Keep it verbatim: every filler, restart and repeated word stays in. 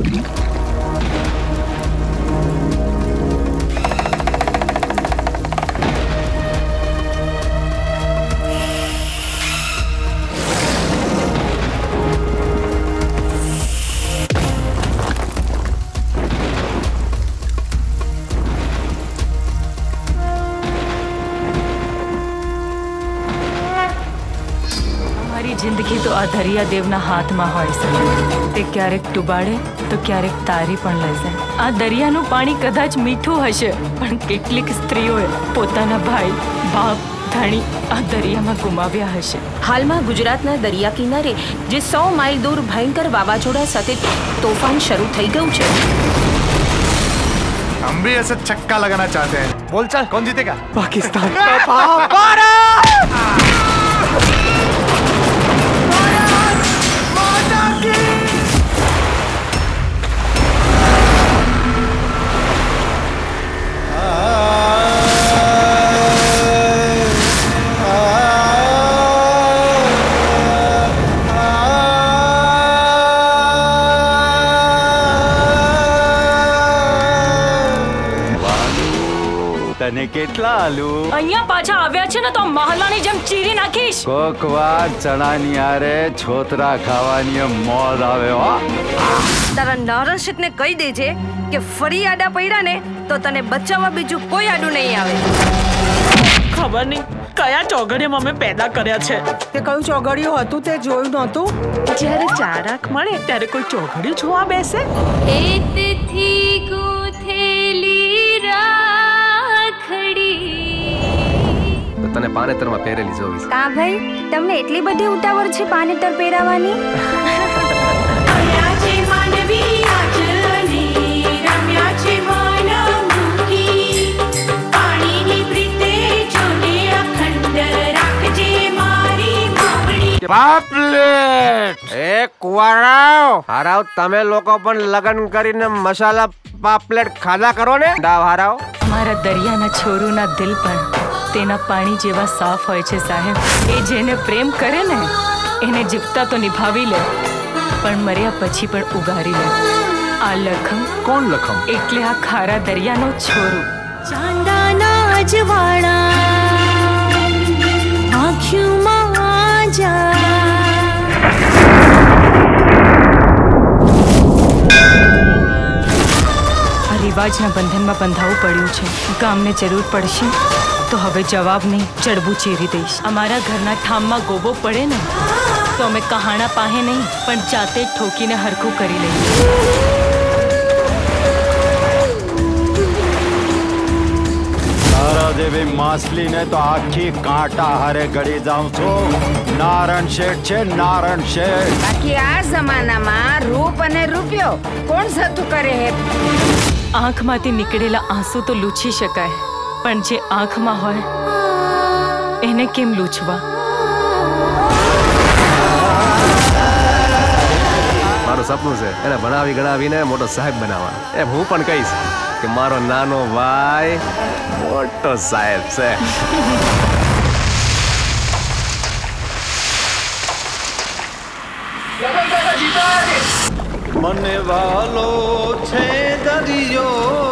जिंदगी तो आ दरिया देवना हाथमां होय છે તે ક્યારેક ડૂબાડે તો ક્યારેક તારી પણ લઈ જાય। આ દરિયાનું પાણી કદાચ મીઠું હશે પણ કેટલીક સ્ત્રીઓએ પોતાના ભાઈ બાપ ધણી આ દરિયામાં ગુમાવ્યા હશે। હાલમાં ગુજરાતના દરિયા કિનારે જે સો માઇલ દૂર ભયંકર વાવાઝોડા સાથે તોફાન શરૂ થઈ ગયું છે। हम भी ऐसे छक्का लगाना चाहते हैं। बोल चल कौन जीतेगा? पाकिस्तान। તને કેટલા આલુ અહીંયા પાછા આવ્યા છે ને તો મહાલાની જેમ ચીરી નાખીશ। કોક વાર ચણાની આરે છોતરા ખાવાની મોજ આવે હો। તારા નરસિકને કહી દેજે કે ફરી આડા પડ્યા ને તો તને બચાવવા બીજું કોઈ આડું નહીં આવે। ખબર નહીં કયા ચોઘડિયામાં અમે પેદા કર્યા છે। તે કયું ચોઘડિયું હતું તે જોયું નહોતું? જ્યારે ચાર આંખ મળે ત્યારે કોઈ ચોઘડિયું જોવા બેસે? એતથી ગૂંથેલી તો તને પાનેતરમાં પહેરેલી જોઈશ। કા ભાઈ તમને એટલી બધી ઉતાવળ છે પાનેતર પહેરાવાની? પાપલેટ એ કુવારાવ હારાવ તમે લોકો પણ લગન કરીને મસાલા પાપલેટ ખાધા કરો ને દાવ હારાવ। અમારા દરિયાના છોરુના દિલ પણ તેના પાણી જેવા સાફ હોય છે સાહેબ। એ જેને પ્રેમ કરે ને એને જીવતા તો નિભાવી લે પણ મર્યા પછી પણ ઉગારી લે। આ લખમ कौन लखम? એટલે આ ખારા દરિયાનો છોરું। ચાંદાના અજવાળા આંખોમાં જા રિવાજના બંધનમાં બંધાવું પડ્યું છે। ગામને જરૂર પડશે તો હવે જવાબ નહીં જડબું ચીરી દઈશ। અમારા ઘરના ઠામમાં ગોબો પડે ને તો અમે કહાણા પાહે નહીં પણ જાતે જ ઠોકીને હરખું કરી લઈએ। તારા જેવી માછલીને તો આખી કાંટા હારે ગળી જાઉં છું। નારણ શેઠ છે નારણ શેઠ। બાકી આ જમાનામાં રૂપ અને રૂપિયો કોણ સતું કરે હે? આંખમાંથી નીકળેલા આંસુ તો લૂછી શકાય પણ જે આંખમાં હોય એને કેમ લૂછવા? મારું સપનું છે એને ભણાવી ગણાવીને મોટો સાહેબ બનાવવાનો। એ હું પણ કહીશ કે મારો નાનો ભાઈ મોટો સાહેબ છે। મને વાલો છે દરિયો